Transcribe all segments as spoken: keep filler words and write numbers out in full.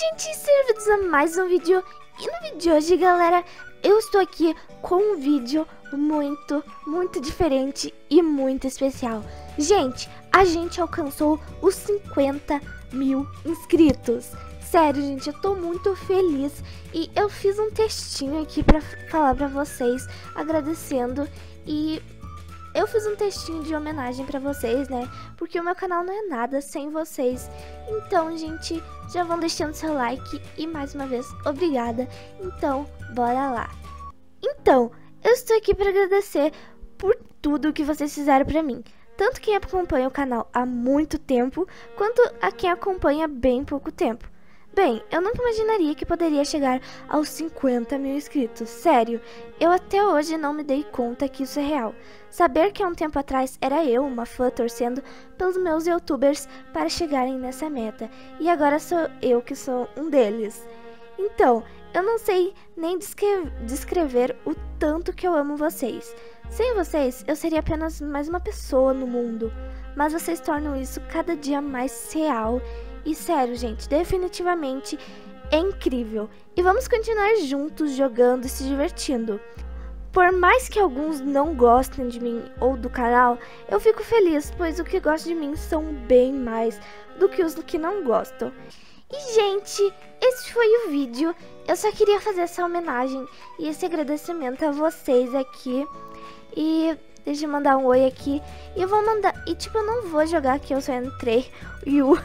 gente, sejam bem-vindos a mais um vídeo. E no vídeo de hoje, galera, eu estou aqui com um vídeo muito, muito diferente e muito especial. Gente, a gente alcançou os cinquenta mil inscritos. Sério, gente, eu tô muito feliz. E eu fiz um textinho aqui pra falar pra vocês, agradecendo. E eu fiz um textinho de homenagem pra vocês, né? Porque o meu canal não é nada sem vocês. Então, gente, já vão deixando seu like. E mais uma vez, obrigada. Então, bora lá. Então, eu estou aqui pra agradecer por tudo que vocês fizeram pra mim. Tanto quem acompanha o canal há muito tempo, quanto a quem acompanha há bem pouco tempo. Bem, eu nunca imaginaria que poderia chegar aos cinquenta mil inscritos, sério, eu até hoje não me dei conta que isso é real. Saber que há um tempo atrás era eu, uma fã, torcendo pelos meus youtubers para chegarem nessa meta, e agora sou eu que sou um deles. Então, eu não sei nem descre- descrever o tanto que eu amo vocês. Sem vocês, eu seria apenas mais uma pessoa no mundo, mas vocês tornam isso cada dia mais real. E sério, gente, definitivamente é incrível. E vamos continuar juntos jogando e se divertindo. Por mais que alguns não gostem de mim ou do canal, eu fico feliz, pois os que gostam de mim são bem mais do que os que não gostam. E, gente, esse foi o vídeo. Eu só queria fazer essa homenagem e esse agradecimento a vocês aqui. E deixa eu mandar um oi aqui. E eu vou mandar... E, tipo, eu não vou jogar aqui, eu só entrei e o...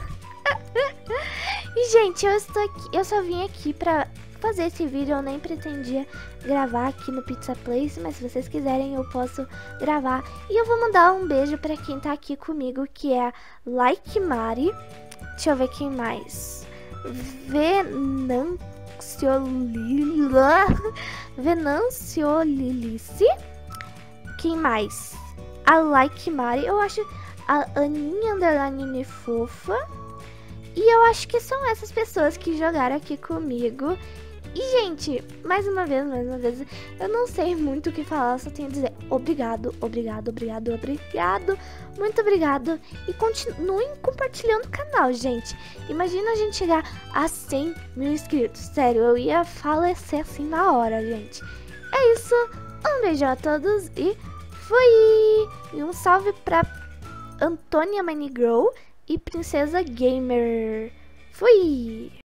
E, gente, eu estou aqui, eu só vim aqui pra fazer esse vídeo. Eu nem pretendia gravar aqui no Pizza Place, mas se vocês quiserem eu posso gravar. E eu vou mandar um beijo pra quem tá aqui comigo, que é a Like Mari. Deixa eu ver quem mais. Venanciolila Venanciolilice. Quem mais? A Like Mari, eu acho. A Aninha Underline Fofa. E eu acho que são essas pessoas que jogaram aqui comigo. E, gente, mais uma vez, mais uma vez, eu não sei muito o que falar, só tenho a dizer obrigado, obrigado, obrigado, obrigado, muito obrigado. E continuem compartilhando o canal, gente. Imagina a gente chegar a cem mil inscritos. Sério, eu ia falecer assim na hora, gente. É isso, um beijo a todos e fui! E um salve pra Antônia Manigrow e Princesa Gamer. Fui!